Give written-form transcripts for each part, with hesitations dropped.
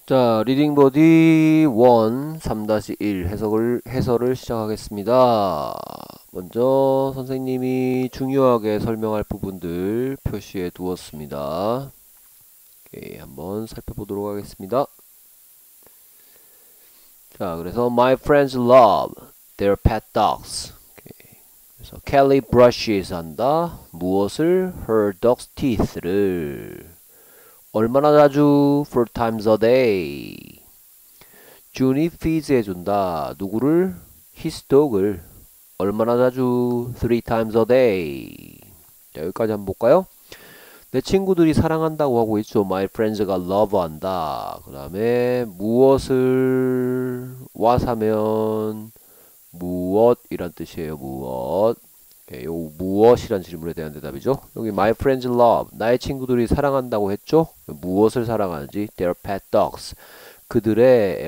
자, 리딩 버디 1 3-1 해설을 시작하겠습니다. 먼저 선생님이 중요하게 설명할 부분들 표시해 두었습니다. 오케이, 한번 살펴보도록 하겠습니다. 자, 그래서 My friends love their pet dogs. 오케이, 그래서 Kelly brushes 한다. 무엇을? Her dog's teeth를. 얼마나 자주? 4 times a day. 준이 feeds 해준다. 누구를? His dog을. 얼마나 자주? 3 times a day. 자, 여기까지 한번 볼까요? 내 친구들이 사랑한다고 하고 있죠. My friends가 love 한다. 그 다음에 무엇을 와사면 무엇이란 뜻이에요. 무엇. 예, 요 무엇이란 질문에 대한 대답이죠. 여기 my friends love 나의 친구들이 사랑한다고 했죠. 무엇을 사랑하는지 their pet dogs 그들의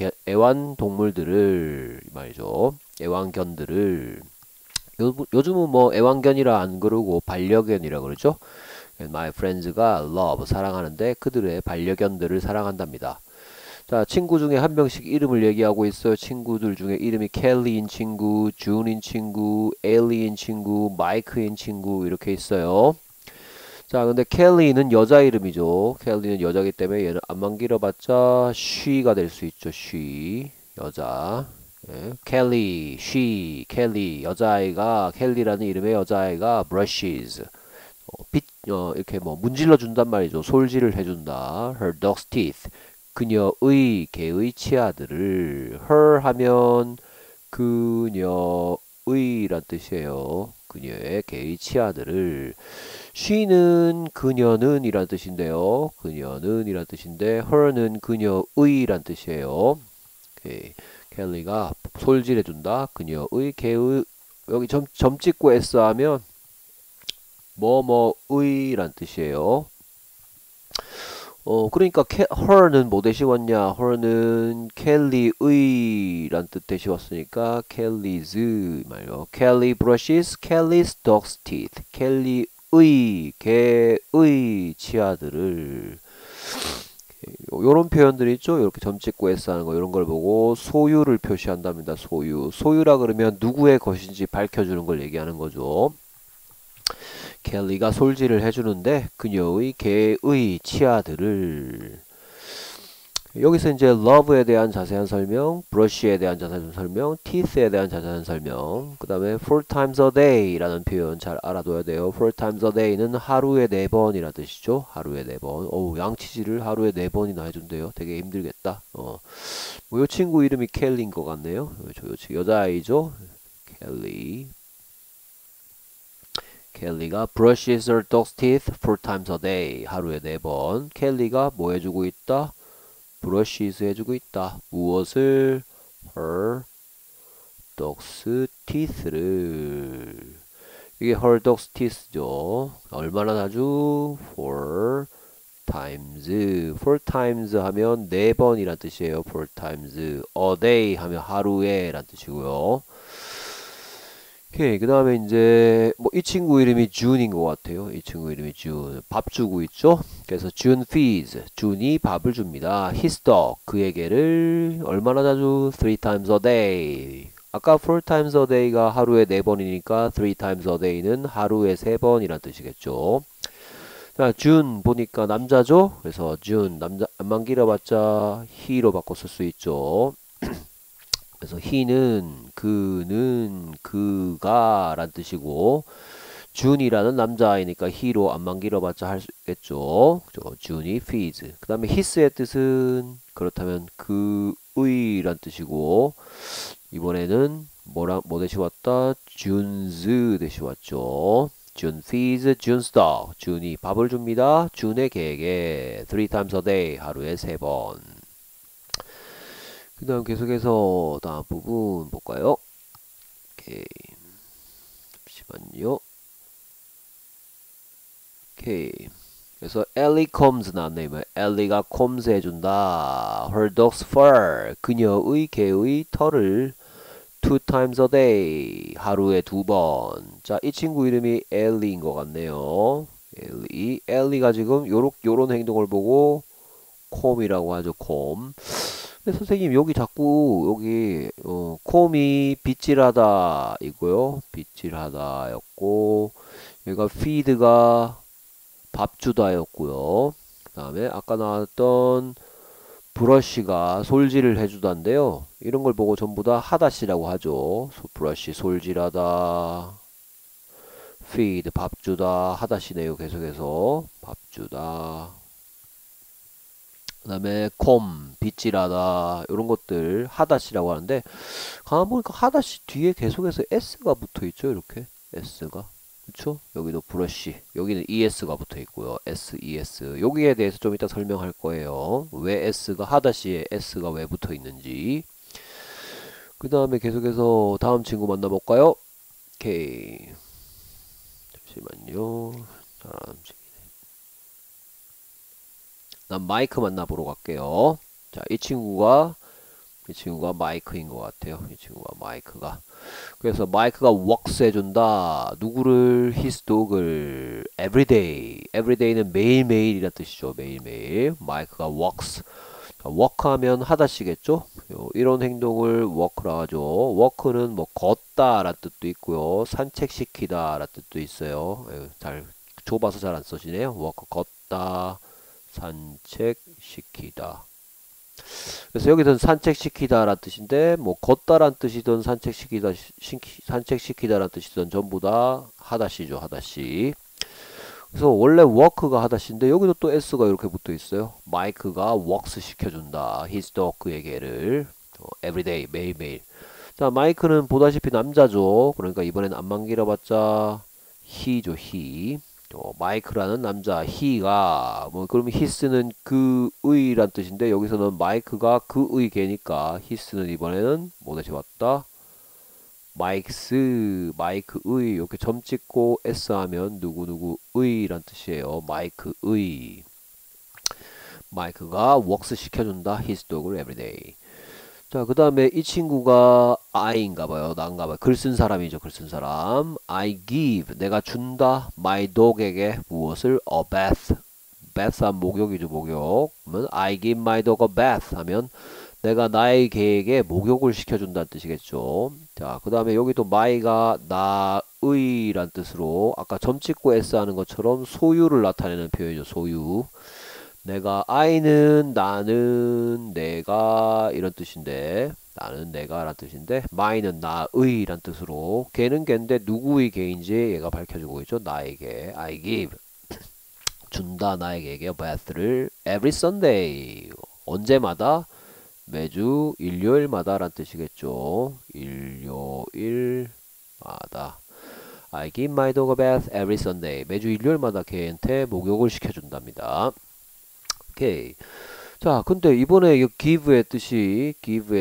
애완동물들을 말이죠. 애완견들을 요즘은 뭐 애완견이라 안 그러고 반려견이라 그러죠. my friends가 love 사랑하는데 그들의 반려견들을 사랑한답니다. 자, 친구 중에 한 명씩 이름을 얘기하고 있어요. 친구들 중에 이름이 켈리인 친구, 준인 친구, 엘리인 친구, 마이크인 친구 이렇게 있어요. 자, 근데 켈리는 여자 이름이죠. 켈리는 여자기 때문에 얘는 안만 길어봤자 she가 될 수 있죠. she 여자. 예. 켈리, she, 켈리 여자아이가 켈리라는 이름의 여자아이가 brushes 이렇게 뭐 문질러 준단 말이죠. 솔질을 해준다. her dog's teeth 그녀의 개의 치아들을 her 하면 그녀의 란 뜻이에요. 그녀의 개의 치아들을 she는 그녀는 이란 뜻인데요. 그녀는 이란 뜻인데 her는 그녀의 란 뜻이에요. 오케이. 켈리가 솔질해준다. 그녀의 개의 여기 점 찍고 s 하면 뭐뭐의 란 뜻이에요. 그러니까 her는 뭐 대시웠냐? her는 켈리의 란 뜻 대시웠으니까 켈리즈 말이요. Kelly brushes Kelly's dog's teeth. 켈리의 개의 치아들을 요런 표현들이 있죠. 이렇게 점 찍고 s 하는 거 이런 걸 보고 소유를 표시한답니다. 소유라 그러면 누구의 것인지 밝혀주는 걸 얘기하는 거죠. 켈리가 솔질을 해주는데 그녀의 개의 치아들을 여기서 이제 love에 대한 자세한 설명, brush에 대한 자세한 설명, teeth에 대한 자세한 설명 그 다음에 4 times a day 라는 표현 잘 알아둬야 돼요. 4 times a day는 하루에 4번이라 뜻이죠. 하루에 4번. 어우, 양치질을 하루에 4번이나 해준대요. 되게 힘들겠다. 뭐 요 친구 이름이 켈리인 것 같네요. 여자아이죠. 켈리. 켈리가 brushes her dog's teeth 4 times a day. 하루에 4번. 켈리가 뭐 해주고 있다? brushes 해주고 있다. 무엇을? her dog's teeth를. 이게 her dog's teeth죠. 얼마나 자주? 4 times 하면 4번이란 뜻이에요. 4 times a day 하면 하루에 란 뜻이고요. 오케이. 그 다음에 이제 뭐 이 친구 이름이 준인 것 같아요. 이 친구 이름이 준. 밥 주고 있죠. 그래서 준 feeds. 준이 밥을 줍니다. his dog. 그의 개를 얼마나 자주? 3 times a day. 아까 4 times a day가 하루에 4번이니까 3 times a day는 하루에 3번이란 뜻이겠죠. 자, 준 보니까 남자죠. 그래서 준 남자 안만 길어봤자 he로 바꿔 쓸 수 있죠. 그래서 he는 그는 그가 란 뜻이고 준이라는 남자아이니까 he로 안만 길어봤자 할 수 있겠죠. 준이 feeds. 그 다음에 his의 뜻은 그렇다면 그의 란 뜻이고 이번에는 뭐 대시 왔다? 준스 대시 왔죠. 준 feeds June's dog. 준이 밥을 줍니다. 준의 개에게 3 times a day. 하루에 3번. 그 다음 계속해서 다음 부분 볼까요? 오케이. 잠시만요. 오케이. 그래서 Ellie combs 나왔네요. 엘리가 combs 해준다. Her dog's fur. 그녀의 개의 털을 2 times a day. 하루에 2번. 자, 이 친구 이름이 엘리인 것 같네요. 엘리가 지금 요런 행동을 보고 콤이라고 하죠. 콤. 근데 선생님 여기 자꾸 여기 콤이 빗질하다 이고요. 빗질하다였고 여기가 feed가 밥 주다였고요. 그 다음에 아까 나왔던 브러쉬가 솔질을 해주다인데요. 이런 걸 보고 전부 다 하다시라고 하죠. 브러쉬 솔질하다, feed 밥 주다, 하다시네요. 계속해서 밥 주다. 그 다음에 콤 빗질하다 이런 것들 하다시라고 하는데 가만 보니까 하다시 뒤에 계속해서 s가 붙어 있죠. 이렇게 s가. 그쵸? 여기도 브러쉬, 여기는 ES가 붙어 있고요. SES. 여기에 대해서 좀 이따 설명할 거예요. 왜 S가 하다시에 S가 왜 붙어 있는지. 그 다음에 계속해서 다음 친구 만나볼까요? 오케이. 잠시만요. 다음 친구. 난 마이크 만나보러 갈게요. 자, 이 친구가 마이크인 것 같아요. 이 친구가 마이크가. 그래서 마이크가 works 해준다. 누구를? his dog을 everyday. everyday는 매일매일이란 뜻이죠. 매일매일. 마이크가 works. 자, work 하면 하다시겠죠? 이런 행동을 work라 하죠. work는 뭐 걷다 라는 뜻도 있고요. 산책시키다 라는 뜻도 있어요. 잘 좁아서 잘 안 써지네요. work 걷다, 산책시키다. 그래서 여기서는 산책시키다 라는 뜻인데 뭐 걷다란 뜻이든 산책시키다란 뜻이든 전부 다 하다시죠. 하다시. 그래서 원래 work가 하다시인데 여기도 또 s가 이렇게 붙어 있어요. 마이크가 works 시켜준다. his dog에게를 everyday 매일매일. 자, 마이크는 보다시피 남자죠. 그러니까 이번엔 안만 길어봤자 he죠. he. 마이크라는 남자 he가 뭐 그러면 his는 그의란 뜻인데 여기서는 마이크가 그의 개니까 his는 이번에는 뭐 대체 왔다 마이크스 마이크의 이렇게 점 찍고 s 하면 누구누구의란 뜻이에요. 마이크의. 마이크가 works 시켜준다. his dog을 everyday. 자, 그 다음에 이 친구가 I인가봐요. 나인가봐요. 글 쓴 사람이죠. 글 쓴 사람. I give. 내가 준다. My dog에게 무엇을? A bath. bath 하면 목욕이죠. 목욕. 그러면 I give my dog a bath 하면 내가 나의 개에게 목욕을 시켜준다는 뜻이겠죠. 자, 그 다음에 여기도 my가 나의 란 뜻으로 아까 점 찍고 s 하는 것처럼 소유를 나타내는 표현이죠. 소유. 내가 I는 나는 내가 이런 뜻인데 나는 내가 란 뜻인데 my는 나의 란 뜻으로 걔는 걔인데 누구의 개인지 얘가 밝혀주고 있죠. 나에게 I give 준다 나에게 bath를 every Sunday 언제마다 매주 일요일마다 란 뜻이겠죠. 일요일마다 I give my dog a bath every Sunday 매주 일요일마다 걔한테 목욕을 시켜준답니다. 오케이. 자, 근데 이번에 이 give의 뜻이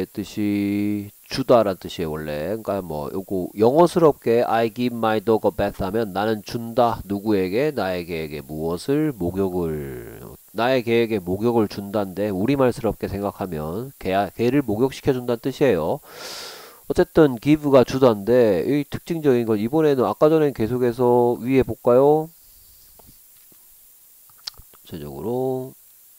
주다란 뜻이에요, 원래. 그러니까 뭐 요거 영어스럽게 I give my dog a bath 하면 나는 준다. 누구에게? 나의 개에게 무엇을? 목욕을. 나의 개에게 목욕을 준다인데 우리말스럽게 생각하면 개를 목욕시켜 준다는 뜻이에요. 어쨌든 give가 주다인데 이 특징적인 건 이번에는 아까 전에 계속해서 위에 볼까요? 전체적으로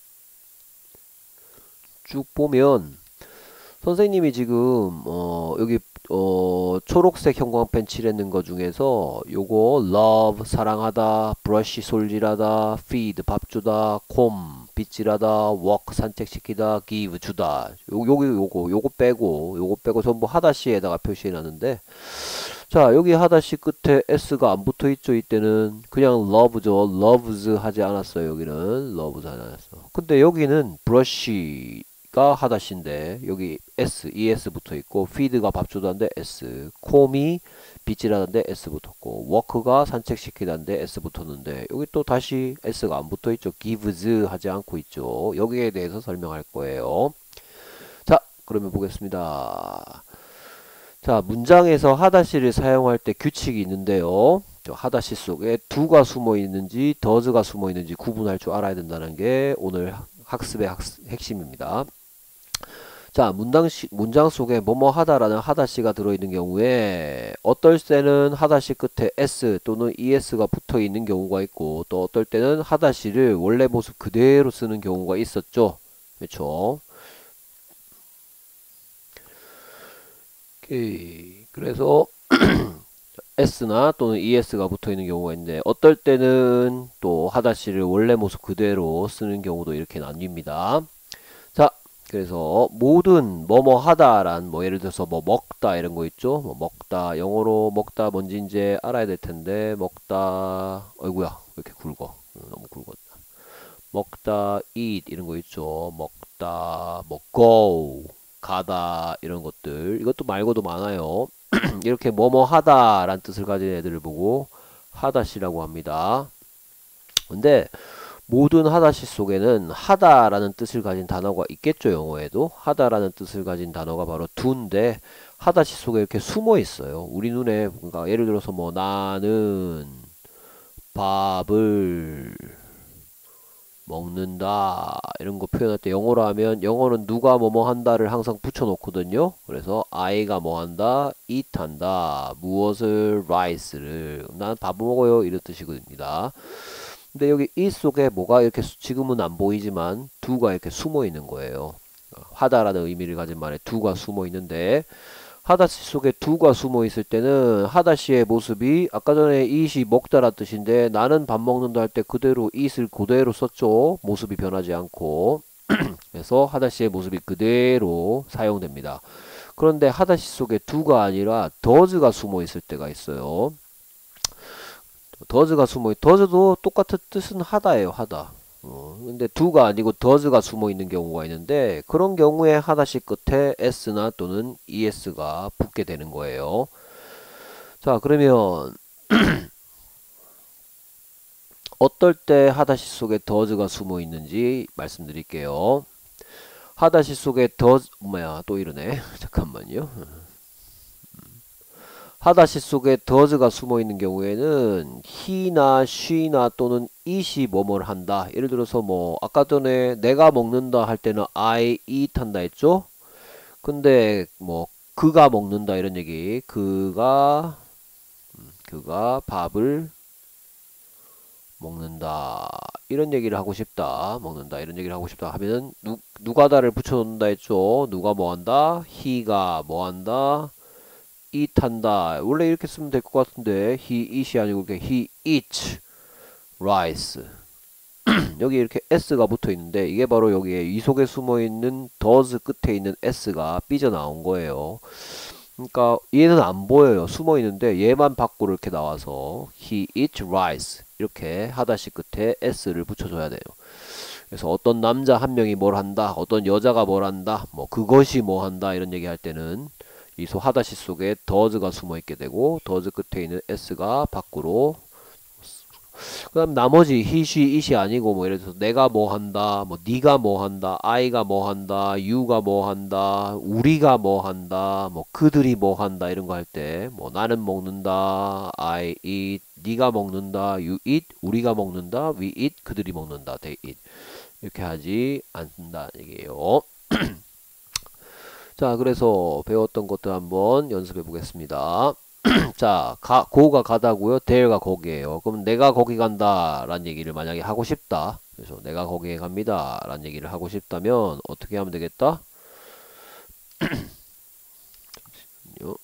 쭉 보면 선생님이 지금 여기 초록색 형광펜 칠했는 거 중에서 요거 love 사랑하다, brush 솔질하다, feed 밥 주다, comb 빗질하다, walk 산책시키다, give 주다. 요거 빼고 전부 하다시에다가 표시해 놨는데 자, 여기 하다시 끝에 s가 안 붙어 있죠. 이때는 그냥 love죠. loves 하지 않았어요. 여기는 loves 하지 않았어. 근데 여기는 brush 가 하다시인데 여기 S, ES 붙어 있고 feed가 밥 주다는데 S, comb이 빗질하는데 S 붙었고 walk가 산책시키다는데 S 붙었는데 여기 또 다시 S가 안 붙어 있죠. gives 하지 않고 있죠. 여기에 대해서 설명할 거예요. 자, 그러면 보겠습니다. 자, 문장에서 하다시를 사용할 때 규칙이 있는데요. 저 하다시 속에 do가 숨어 있는지 does가 숨어 있는지 구분할 줄 알아야 된다는 게 오늘 학습의 핵심입니다. 자, 문장 속에 뭐뭐 하다라는 하다시가 들어있는 경우에 어떨 때는 하다시 끝에 s 또는 es가 붙어 있는 경우가 있고 또 어떨 때는 하다시를 원래 모습 그대로 쓰는 경우가 있었죠. 그렇죠? 오케이. 그래서 S나 또는 ES가 붙어 있는 경우가 있는데 어떨 때는 또 하다시를 원래 모습 그대로 쓰는 경우도 이렇게 나뉩니다. 자, 그래서 모든 뭐뭐 하다란 뭐 예를 들어서 뭐 먹다 이런 거 있죠? 뭐 먹다 영어로 먹다 뭔지 이제 알아야 될 텐데 먹다 어이구야 왜 이렇게 굵어? 너무 굵었다. 먹다 eat 이런 거 있죠? 먹다 뭐 go 가다 이런 것들 이것도 말고도 많아요. 이렇게 뭐뭐 하다 라는 뜻을 가진 애들을 보고 하다시라고 합니다. 근데 모든 하다시 속에는 하다라는 뜻을 가진 단어가 있겠죠. 영어에도 하다라는 뜻을 가진 단어가 바로 do인데 하다시 속에 이렇게 숨어 있어요. 우리 눈에 그러니까 예를 들어서 뭐 나는 밥을 먹는다 이런 거 표현할 때 영어로 하면 영어는 누가 뭐뭐 한다를 항상 붙여 놓거든요. 그래서 I가 뭐 한다, eat 한다, 무엇을 rice를 난 밥 먹어요 이런 뜻이거든요. 근데 여기 이 속에 뭐가 이렇게 지금은 안 보이지만 do가 이렇게 숨어 있는 거예요. 하다라는 의미를 가진 말에 do가 숨어 있는데 하다시 속에 do가 숨어 있을 때는 하다시의 모습이 아까 전에 eat이 먹다란 뜻인데 나는 밥 먹는다 할 때 그대로 eat을 그대로 썼죠. 모습이 변하지 않고 그래서 하다시의 모습이 그대로 사용됩니다. 그런데 하다시 속에 do가 아니라 does가 숨어 있을 때가 있어요. does도 똑같은 뜻은 하다예요. 하다. 근데 do가 아니고 does가 숨어 있는 경우가 있는데 그런 경우에 하다시 끝에 s나 또는 es가 붙게 되는 거예요. 자, 그러면 어떨 때 하다시 속에 does가 숨어 있는지 말씀드릴게요. 하다시 속에 does 또 이러네. 잠깐만요. 하다시 속에 does가 숨어 있는 경우에는 he나 she나 또는 it이 뭐뭐를 한다. 예를 들어서 뭐 아까 전에 내가 먹는다 할 때는 I eat 한다 했죠. 근데 뭐 그가 먹는다 이런 얘기 그가 밥을 먹는다 이런 얘기를 하고 싶다. 먹는다 이런 얘기를 하고 싶다 하면은 누가다를 붙여 놓는다 했죠. 누가 뭐 한다? he가 뭐 한다? eat 한다. 원래 이렇게 쓰면 될 것 같은데 he eat이 아니고 그냥 he eats rice. 여기 이렇게 s가 붙어 있는데 이게 바로 여기에 이 속에 숨어 있는 does 끝에 있는 s가 삐져나온 거예요. 그러니까 얘는 안 보여요. 숨어 있는데 얘만 밖으로 이렇게 나와서 he eats rice 이렇게 하다시 끝에 s를 붙여줘야 돼요. 그래서 어떤 남자 한 명이 뭘 한다, 어떤 여자가 뭘 한다, 뭐 그것이 뭐 한다 이런 얘기 할 때는 이 하다시 속에 does가 숨어 있게 되고 does 끝에 있는 s가 밖으로 그 다음 나머지 he, she, it이 아니고 뭐 예를 들어서 내가 뭐 한다 뭐 네가 뭐 한다 I가 뭐 한다 you가 뭐 한다 우리가 뭐 한다 뭐 그들이 뭐 한다 이런 거 할 때 뭐 나는 먹는다 I eat 네가 먹는다 you eat 우리가 먹는다 we eat 그들이 먹는다 they eat 이렇게 하지 않는다는 얘기예요. 자, 그래서 배웠던 것들 한번 연습해 보겠습니다. 자, 고가 가다고요. there가 거기에요. 그럼 내가 거기 간다 라는 얘기를 만약에 하고 싶다. 그래서 내가 거기에 갑니다 라는 얘기를 하고 싶다면 어떻게 하면 되겠다? 잠시만요.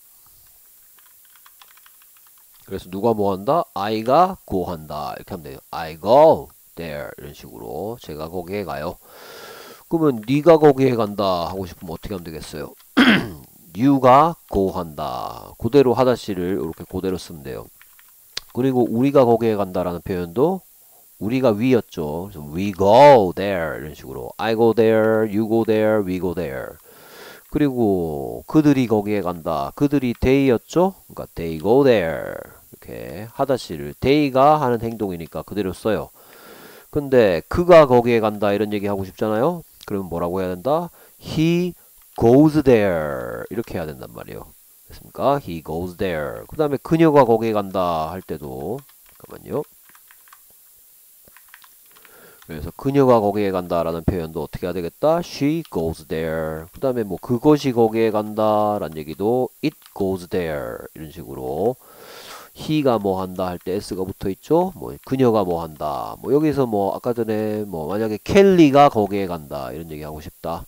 그래서 누가 뭐 한다? I가 go 한다. 이렇게 하면 돼요. I go there 이런 식으로 제가 거기에 가요. 그러면 네가 거기에 간다 하고 싶으면 어떻게 하면 되겠어요? you가 go 한다. 그대로 하다시를 이렇게 그대로 쓰면 돼요. 그리고 우리가 거기에 간다라는 표현도 우리가 we였죠. 그래서 we go there 이런 식으로 I go there, you go there, we go there. 그리고 그들이 거기에 간다. 그들이 they였죠. 그러니까 they go there. 이렇게 하다시를 they가 하는 행동이니까 그대로 써요. 근데 그가 거기에 간다 이런 얘기 하고 싶잖아요. 그러면 뭐라고 해야 된다? He goes there 이렇게 해야 된단 말이에요. 됐습니까? He goes there. 그 다음에 그녀가 거기에 간다 할 때도 잠깐만요. 그래서 그녀가 거기에 간다라는 표현도 어떻게 해야 되겠다? She goes there. 그 다음에 뭐 그것이 거기에 간다라는 얘기도 It goes there 이런 식으로 he가 뭐 한다 할 때 s가 붙어 있죠. 뭐 그녀가 뭐 한다. 뭐 여기서 뭐 아까 전에 뭐 만약에 켈리가 거기에 간다 이런 얘기 하고 싶다.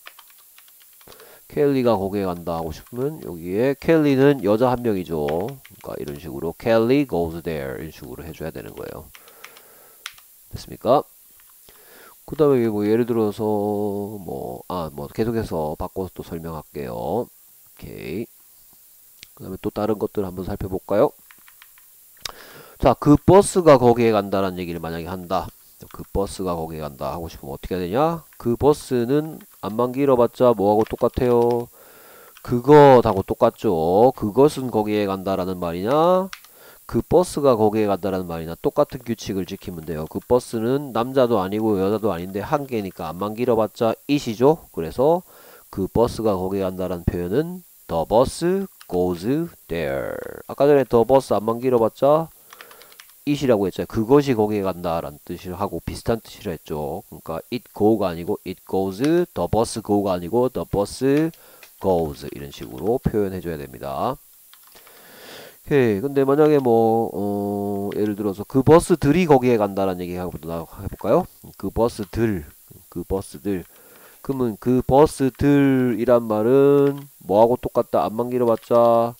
켈리가 거기에 간다 하고 싶으면 여기에 켈리는 여자 한 명이죠. 그러니까 이런 식으로 Kelly goes there 이런 식으로 해줘야 되는 거예요. 됐습니까? 그 다음에 뭐 예를 들어서 뭐 계속해서 바꿔서 또 설명할게요. 오케이. 그 다음에 또 다른 것들 한번 살펴볼까요? 자, 그 버스가 거기에 간다라는 얘기를 만약에 한다. 그 버스가 거기에 간다 하고 싶으면 어떻게 해야 되냐? 그 버스는 안만 길어봤자 뭐하고 똑같아요? 그것하고 똑같죠. 그것은 거기에 간다라는 말이냐? 그 버스가 거기에 간다라는 말이나 똑같은 규칙을 지키면 돼요. 그 버스는 남자도 아니고 여자도 아닌데 한 개니까 안만 길어봤자 it이죠. 그래서 그 버스가 거기에 간다라는 표현은 the bus goes there. 아까 전에 the bus 안만 길어봤자 it이라고 했잖아요. 그것이 거기에 간다라는 뜻을 하고 비슷한 뜻이라 했죠. 그러니까 it go가 아니고 it goes, the bus go가 아니고 the bus goes 이런 식으로 표현해줘야 됩니다. 오케이. 근데 만약에 뭐 예를 들어서 그 버스들이 거기에 간다라는 얘기 해볼까요? 그 버스들, 그 버스들. 그러면 그 버스들이란 말은 뭐하고 똑같다? 안만 길어봤자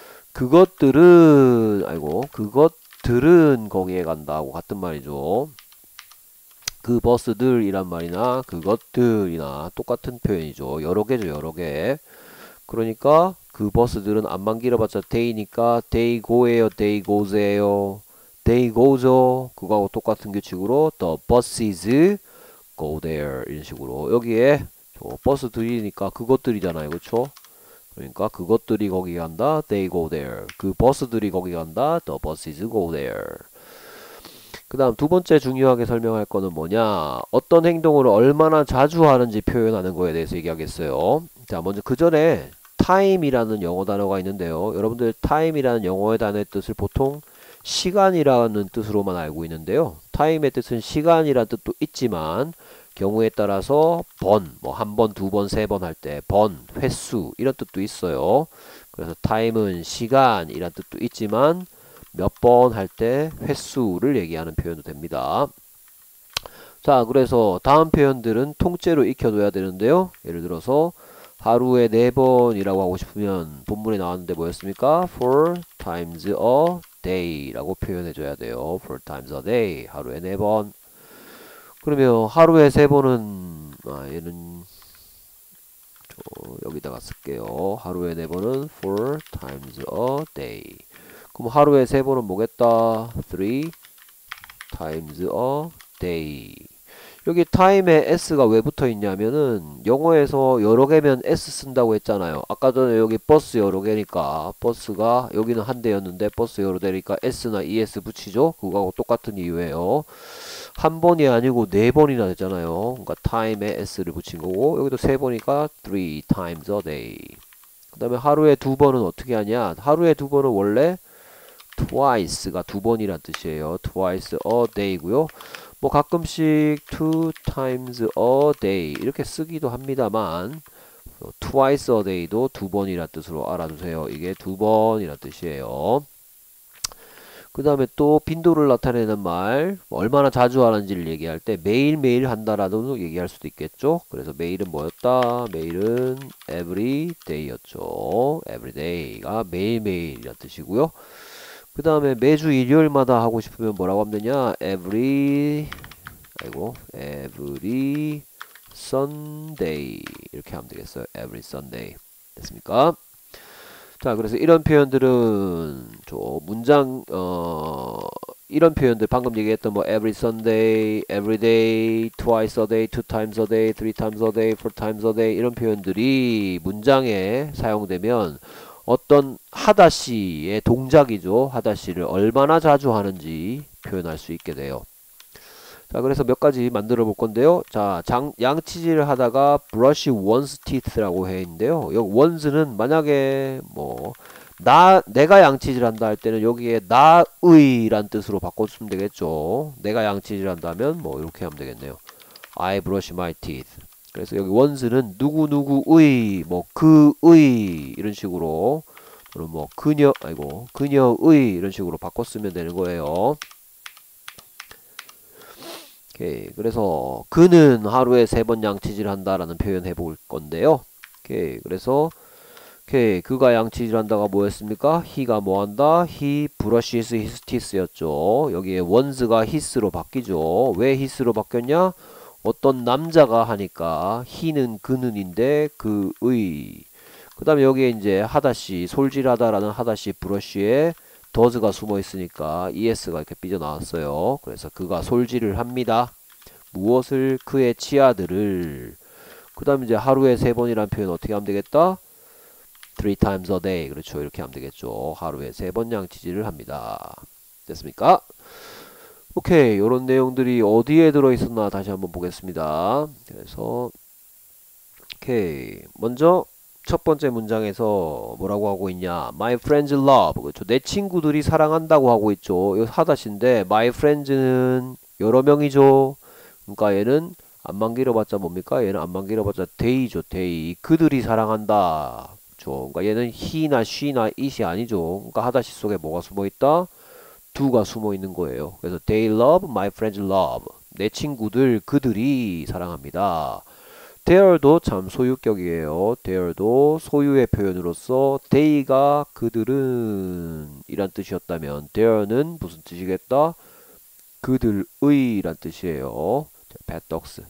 그것들은 거기에 간다고 같은 말이죠. 그 버스들이란 말이나 그것들이나 똑같은 표현이죠. 여러 개죠, 여러 개. 그러니까 그 버스들은 안만 길어봤자 day니까 they go예요, they goes예요. they go죠. 그거하고 똑같은 규칙으로 the buses go there 이런 식으로 여기에 버스들이니까 그것들이잖아요, 그렇죠? 그러니까 그것들이 거기 간다, they go there. 그 버스들이 거기 간다, the buses go there. 그 다음 두 번째 중요하게 설명할 거는 뭐냐? 어떤 행동을 얼마나 자주 하는지 표현하는 거에 대해서 얘기하겠어요. 자, 먼저 그 전에 time이라는 영어 단어가 있는데요. 여러분들 time이라는 영어의 단어의 뜻을 보통 시간이라는 뜻으로만 알고 있는데요. time의 뜻은 시간이라는 뜻도 있지만 경우에 따라서 번, 뭐 한 번, 두 번, 세 번 할 때 번, 횟수 이런 뜻도 있어요. 그래서 time은 시간이라는 뜻도 있지만 몇 번 할 때 횟수를 얘기하는 표현도 됩니다. 자, 그래서 다음 표현들은 통째로 익혀둬야 되는데요. 예를 들어서 하루에 4번이라고 하고 싶으면 본문에 나왔는데 뭐였습니까? 4 times a day 라고 표현해줘야 돼요. 4 times a day. 하루에 4번. 그러면 하루에 3번은 얘는 여기다가 쓸게요. 하루에 4번은 4 times a day. 그럼 하루에 3번은 뭐겠다? 3 times a day. 여기 time에 s가 왜 붙어 있냐면은 영어에서 여러 개면 s 쓴다고 했잖아요. 아까 전에 여기 버스 여러 개니까 버스가 여기는 한 대였는데 버스 여러 대니까 s나 es 붙이죠. 그거하고 똑같은 이유예요. 한 번이 아니고 4번이나 됐잖아요. 그러니까 time에 s를 붙인 거고 여기도 3번이니까 3 times a day. 그 다음에 하루에 2번은 어떻게 하냐? 하루에 2번은 원래 twice가 2번이란 뜻이에요. twice a day고요. 뭐 가끔씩 2 times a day 이렇게 쓰기도 합니다만 twice a day도 2번이란 뜻으로 알아두세요. 이게 2번이란 뜻이에요. 그 다음에 또 빈도를 나타내는 말 얼마나 자주 하는지를 얘기할 때 매일매일 한다라도 얘기할 수도 있겠죠. 그래서 매일은 뭐였다? 매일은 every day였죠. every day가 매일매일이란 뜻이고요. 그 다음에 매주 일요일마다 하고 싶으면 뭐라고 하면 되냐? every Sunday 이렇게 하면 되겠어요. every Sunday 됐습니까? 자, 그래서 이런 표현들은 문장 이런 표현들 방금 얘기했던 뭐 every Sunday, every day, twice a day, two times a day, three times a day, four times a day 이런 표현들이 문장에 사용되면 어떤 하다시의 동작이죠. 하다시를 얼마나 자주 하는지 표현할 수 있게 돼요. 자, 그래서 몇 가지 만들어 볼 건데요. 자, 양치질을 하다가 brush one's teeth라고 해 있는데요. 여기 one's는 만약에 뭐 내가 양치질 한다 할 때는 여기에 나의란 뜻으로 바꿔주면 되겠죠. 내가 양치질 한다면 뭐 이렇게 하면 되겠네요. I brush my teeth. 그래서 여기 one's는 누구누구의 뭐 그의 이런 식으로 그럼 뭐 그녀 아이고 그녀의 이런 식으로 바꿔 쓰면 되는 거예요. 오케이. 그래서 그는 하루에 3번 양치질 한다라는 표현 해볼 건데요. 오케이. 그래서 오케이. 그가 양치질 한다가 뭐였습니까? he가 뭐 한다? he brushes his teeth였죠. 여기에 once가 his로 바뀌죠. 왜 his로 바뀌었냐? 어떤 남자가 하니까 he는 그는인데 그의 그 다음에 여기에 이제 하다시 솔질하다라는 하다시 브러쉬에 does가 숨어 있으니까 es가 이렇게 삐져나왔어요. 그래서 그가 솔질을 합니다. 무엇을? 그의 치아들을. 그 다음에 이제 하루에 3번이라는 표현 어떻게 하면 되겠다? 3 times a day. 그렇죠. 이렇게 하면 되겠죠. 하루에 3번 양치질을 합니다. 됐습니까? 오케이. 요런 내용들이 어디에 들어있었나 다시 한번 보겠습니다. 그래서 오케이. 먼저 첫 번째 문장에서 뭐라고 하고 있냐? My friends love. 그렇죠. 내 친구들이 사랑한다고 하고 있죠. 이거 하다시인데 my friends는 여러 명이죠. 그러니까 얘는 안만 길어봤자 뭡니까? 얘는 안만 길어봤자 they죠. they. 그들이 사랑한다. 그렇죠. 그러니까 얘는 he나 she나 it이 아니죠. 그러니까 하다시 속에 뭐가 숨어있다? do가 숨어있는 거예요. 그래서 they love, my friends love. 내 친구들, 그들이 사랑합니다. there도 참 소유격이에요. there도 소유의 표현으로서 they가 그들은 이란 뜻이었다면 there는 무슨 뜻이겠다? 그들의 란 뜻이에요. bad dogs.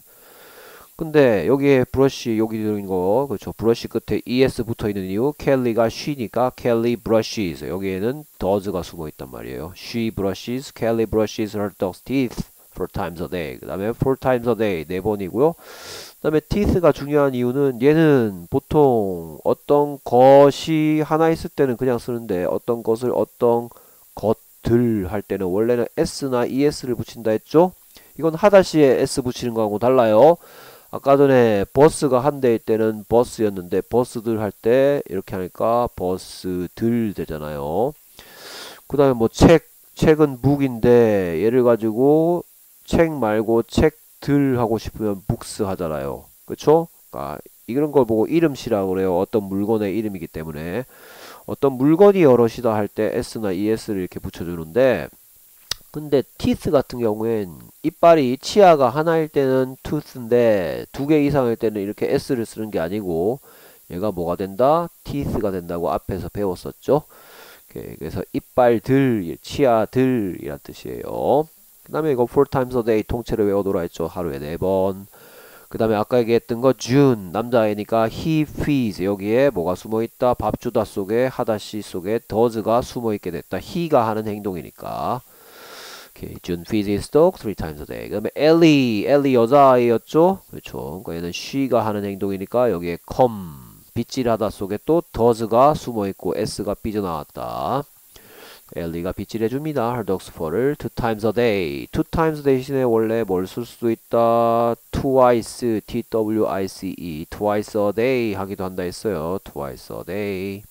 근데 여기에 브러쉬 여기 들어있는 거 그렇죠. 브러쉬 끝에 es 붙어 있는 이유 켈리가 she니까 Kelly brushes 여기에는 does가 숨어 있단 말이에요. She brushes, Kelly brushes her dog's teeth 4 times a day. 그 다음에 4 times a day 4번이고요. 그 다음에 teeth가 중요한 이유는 얘는 보통 어떤 것이 하나 있을 때는 그냥 쓰는데 어떤 것을 어떤 것들 할 때는 원래는 s나 es를 붙인다 했죠. 이건 하다시에 s 붙이는 거하고 달라요. 아까 전에 버스가 한 대일 때는 버스였는데 버스들 할 때 이렇게 하니까 버스들 되잖아요. 그 다음에 뭐 책은 북인데 얘를 가지고 책 말고 책들 하고 싶으면 북스 하잖아요. 그쵸? 그러니까 이런 걸 보고 이름시라고 그래요. 어떤 물건의 이름이기 때문에 어떤 물건이 여럿이다 할 때 s나 es를 이렇게 붙여주는데 근데 teeth 같은 경우엔 이빨이 치아가 하나일 때는 tooth인데 2개 이상일 때는 이렇게 s를 쓰는 게 아니고 얘가 뭐가 된다? teeth가 된다고 앞에서 배웠었죠. 그래서 이빨들, 치아들이란 뜻이에요. 그 다음에 이거 4 times a day 통째로 외워둬라 했죠. 하루에 4번. 그 다음에 아까 얘기했던 거 June 남자애니까 he feeds 여기에 뭐가 숨어있다? 밥주다 속에 하다시 속에 does가 숨어있게 됐다. he가 하는 행동이니까. 오케이. June feeds his dog 3 times a day. 그 다음에 Ellie 여자아이였죠? 그렇죠. 그러니까 얘는 she가 하는 행동이니까 여기에 come 빗질하다 속에 또 does가 숨어있고 s가 삐져나왔다. 엘리가 빗질해줍니다. her dog's fur를 2 times a day. 2 times 대신에 원래 뭘 쓸 수도 있다. twice, twice, twice a day 하기도 한다 했어요. twice a day.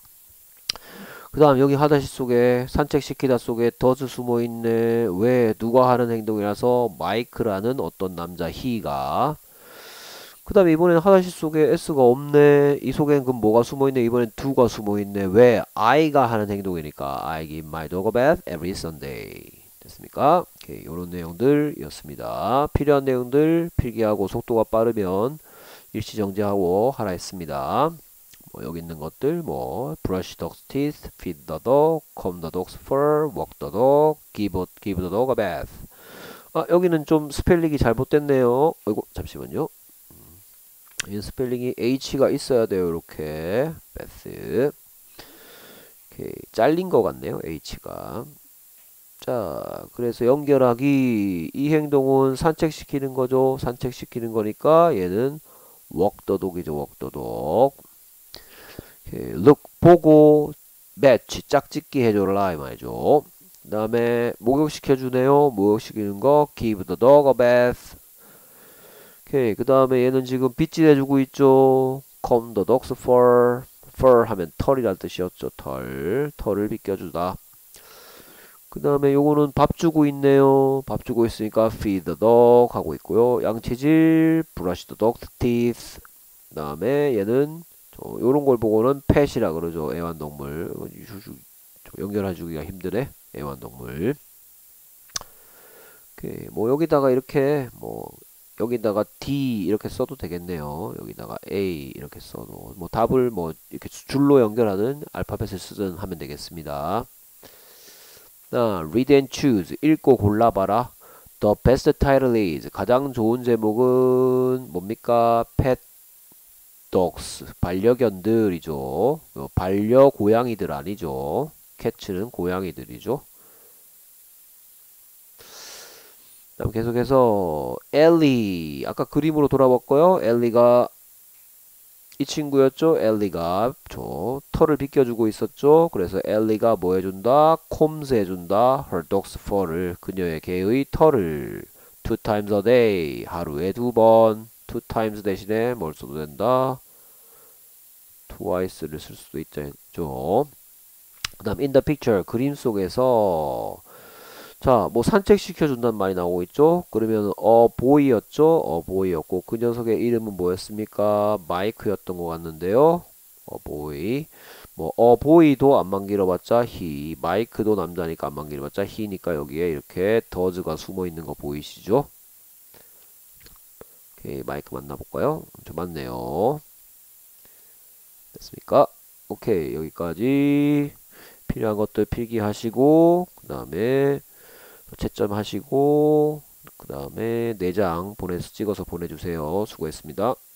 그 다음 여기 하다시 속에 산책시키다 속에 does 숨어있네. 왜? 누가 하는 행동이라서 마이크라는 어떤 남자 he가 그 다음에 이번엔 하다시 속에 s가 없네. 이 속엔 그럼 뭐가 숨어있네? 이번엔 do가 숨어있네. 왜? I가 하는 행동이니까 I give my dog a bath every Sunday. 됐습니까? 오케이, 요런 내용들이었습니다. 필요한 내용들 필기하고 속도가 빠르면 일시정지하고 하라 했습니다. 뭐 여기 있는 것들 뭐 brush dog's teeth, feed the dog, comb the dog's fur, walk the dog, give the dog a bath. 아 여기는 좀 스펠링이 잘못됐네요. 어이구 잠시만요. 이 스펠링이 H가 있어야 돼요. 이렇게 bath. 오케이, 잘린 것 같네요. H가. 자, 그래서 연결하기 이 행동은 산책시키는 거죠. 산책시키는 거니까 얘는 walk the dog이죠. walk the dog. 오케이, look 보고 match 짝짓기 해줘라 이 말이죠. 그 다음에 목욕시켜주네요. 목욕시키는 거 give the dog a bath. 오케이. 그 다음에 얘는 지금 빗질해주고 있죠. comb the dog's fur. fur 하면 털이란 뜻이었죠. 털을 빗겨주다. 그 다음에 요거는 밥 주고 있네요. 밥 주고 있으니까 feed the dog 하고 있고요. 양치질 brush the dog's teeth. 그 다음에 얘는 요런 걸 보고는 pet이라 그러죠. 애완동물. 연결해주기가 힘드네. 애완동물. 오케이. 뭐 여기다가 이렇게 뭐 여기다가 D 이렇게 써도 되겠네요. 여기다가 A 이렇게 써도 뭐 답을 뭐 이렇게 줄로 연결하는 알파벳을 쓰든 하면 되겠습니다. read and choose 읽고 골라봐라. The best title is 가장 좋은 제목은 뭡니까? Pet dogs 반려견들이죠. 반려 고양이들 아니죠. cat는 고양이들이죠. 다음 계속해서 엘리 아까 그림으로 돌아봤고요. 엘리가 이 친구였죠. 엘리가 털을 빗겨주고 있었죠. 그래서 엘리가 뭐 해준다? 콤스 해준다. her dog's fur를 그녀의 개의 털을 two times a day 하루에 2번 two times 대신에 뭘 써도 된다? twice를 쓸 수도 있죠. 그 다음 in the picture 그림 속에서 자, 뭐 산책시켜준다는 말이 나오고 있죠? 그러면 보이였죠? 보이였고 그 녀석의 이름은 뭐였습니까? 마이크였던 것 같는데요. 보이. 뭐 보이도 안만 길어봤자 he, 마이크도 남자니까 안만 길어봤자 he니까 여기에 이렇게 더즈가 숨어 있는 거 보이시죠? 오케이, 마이크 만나볼까요? 맞네요. 됐습니까? 오케이, 여기까지 필요한 것들 필기하시고 그 다음에 채점하시고 그 다음에 4장 찍어서 보내주세요. 수고했습니다.